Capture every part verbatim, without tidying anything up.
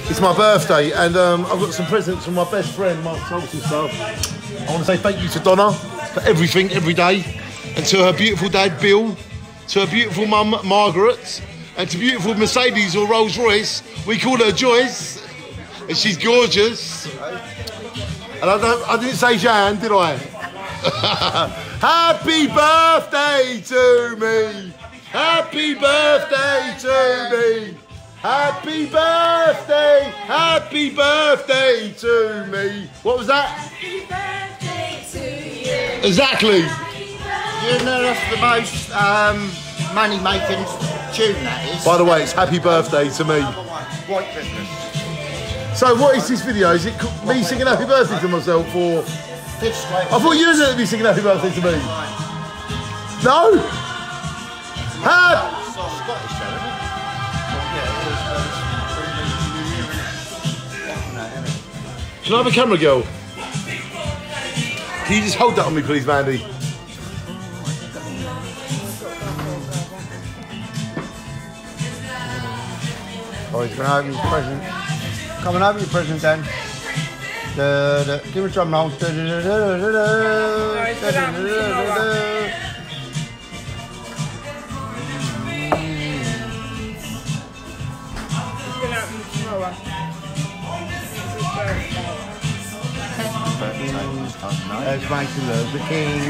It's my birthday, and um, I've got some presents from my best friend, Mark Thompson. So I want to say thank you to Donna for everything, every day, and to her beautiful dad, Bill, to her beautiful mum, Margaret, and to beautiful Mercedes or Rolls Royce. We call her Joyce, and she's gorgeous. And I, don't, I didn't say Jan, did I? Happy birthday to me! Happy birthday to me! Happy birthday! Happy birthday to me! What was that? Happy birthday to you! Exactly! You know that's the most um, money-making tune, that is. By the way, it's happy birthday to me. White Christmas. So what is this video? Is it me singing happy birthday to myself, or... This way. I thought you were going to be singing happy birthday to me. No? Happy... Can I have a camera, girl? Can you just hold that on me, please, Mandy? Oh, he's going to open his present. Come and open your present, then. Da, da. Give me a drum roll. Da, da, da, da, da, da, da, da, da, da. Let's make the love the king.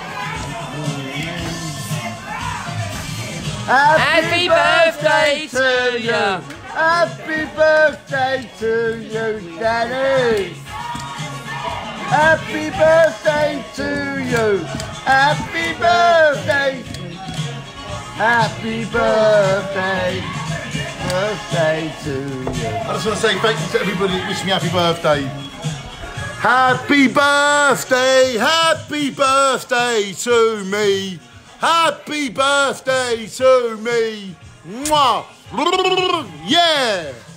Happy birthday to you! Happy birthday to you, Daddy! Happy birthday to you! Happy birthday! Happy birthday! Birthday to you! I just want to say thank you to everybody that wished me happy birthday. Happy birthday, happy birthday to me. Happy birthday to me. Mwah. Yeah.